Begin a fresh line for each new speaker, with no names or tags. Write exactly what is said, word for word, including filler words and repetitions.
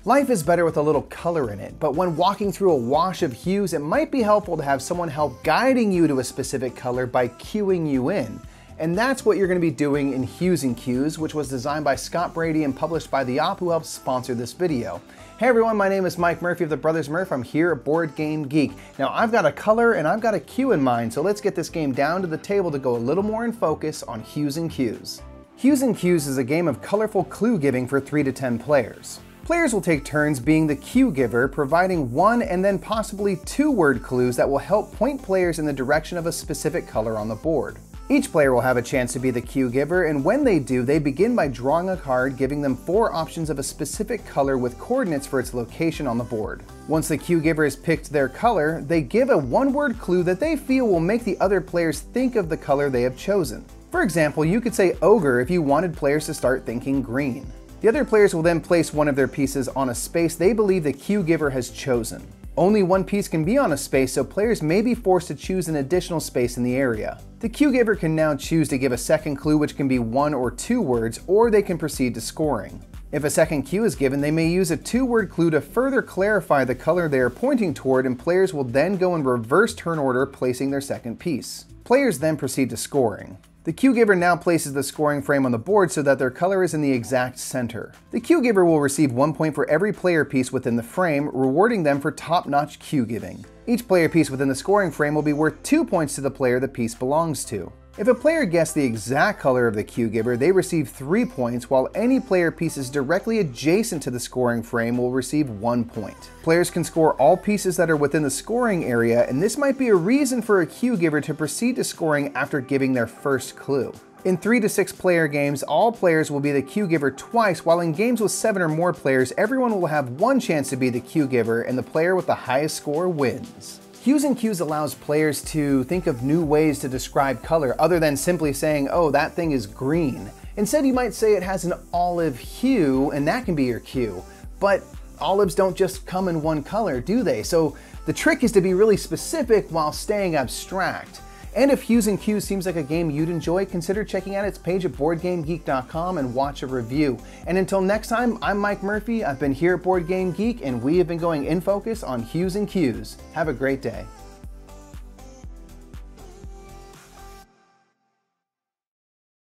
Life is better with a little color in it, but when walking through a wash of hues, it might be helpful to have someone help guiding you to a specific color by cueing you in. And that's what you're going to be doing in Hues and Cues, which was designed by Scott Brady and published by The Op, who helped sponsor this video. Hey everyone, my name is Mike Murphy of the Brothers Murph. I'm here at Board Game Geek. Now I've got a color and I've got a cue in mind, so let's get this game down to the table to go a little more in focus on Hues and Cues. Hues and Cues is a game of colorful clue giving for three to ten players. Players will take turns being the cue giver, providing one and then possibly two word clues that will help point players in the direction of a specific color on the board. Each player will have a chance to be the cue giver, and when they do, they begin by drawing a card giving them four options of a specific color with coordinates for its location on the board. Once the cue giver has picked their color, they give a one-word clue that they feel will make the other players think of the color they have chosen. For example, you could say ogre if you wanted players to start thinking green. The other players will then place one of their pieces on a space they believe the cue giver has chosen. Only one piece can be on a space, so players may be forced to choose an additional space in the area. The cue giver can now choose to give a second clue, which can be one or two words, or they can proceed to scoring. If a second cue is given, they may use a two-word clue to further clarify the color they are pointing toward, and players will then go in reverse turn order, placing their second piece. Players then proceed to scoring. The cue giver now places the scoring frame on the board so that their color is in the exact center. The cue giver will receive one point for every player piece within the frame, rewarding them for top-notch cue giving. Each player piece within the scoring frame will be worth two points to the player the piece belongs to. If a player guessed the exact color of the cue giver, they receive three points, while any player pieces directly adjacent to the scoring frame will receive one point. Players can score all pieces that are within the scoring area, and this might be a reason for a cue giver to proceed to scoring after giving their first clue. In three to six player games, all players will be the cue giver twice, while in games with seven or more players, everyone will have one chance to be the cue giver, and the player with the highest score wins. Hues and Cues allows players to think of new ways to describe color other than simply saying, oh, that thing is green. Instead, you might say it has an olive hue, and that can be your cue. But olives don't just come in one color, do they? So the trick is to be really specific while staying abstract. And if Hues and Cues seems like a game you'd enjoy, consider checking out its page at board game geek dot com and watch a review. And until next time, I'm Mike Murphy. I've been here at Board Game Geek, and we have been going in focus on Hues and Cues. Have a great day.